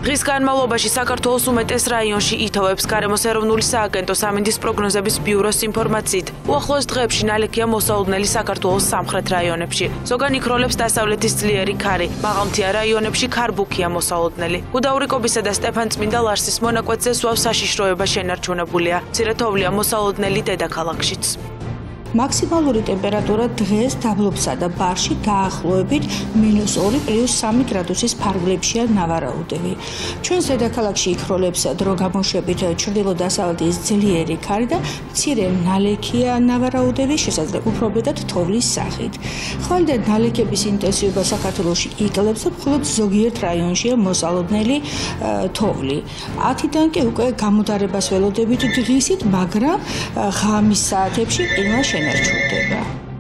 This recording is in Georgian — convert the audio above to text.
დღის განმავლობაში საქართველოს უმეტეს რაიონში ითოვებს გარემოს ეროვნული სააგენტოს ამინდის პროგნოზების ბიუროს ინფორმაციით. უახლოეს დღეებში ნალექია მოსალოდნელი საქართველოს სამხრეთ რაიონებში. ზოგან იქროლებს დასავლეთის ძლიერი ქარი, მაღალმთიან რაიონებში ქარბუქია მოსალოდნელი. გუდაურიკობისა და სტეფანწმინდა ლარსის მონაკვეთზე სვავ საშიშროება შენარჩუნებულია. მცირე თოვლია მოსალოდნელი დედაქალაქშიც. მაქსიმალური ტემპერატურა დღეს დაბლობსა და ბარში დაახლოებით -2+3 გრადუსის ფარგლებშია ნავარაუდები. ჩვენს დედაქალაქში იქროლებს დრო გამოშვებით ჩრდილო-დასავლეთის ძლიერი ქარი და მცირე ნალექია ნავარაუდები, შესაძლოა უფრო მეტად თოვლის სახით. ხვალე ნალექების ინტენსივობა საქართველოში იკლებს, მხოლოდ ზოგიერთ რაიონშია მოსალოდნელი თოვლი. 10-დან კი უკვე გამოდარებას ველოდებით დღისით, მაგრამ ღამის საათებში ყინვა შენარჩუნდება.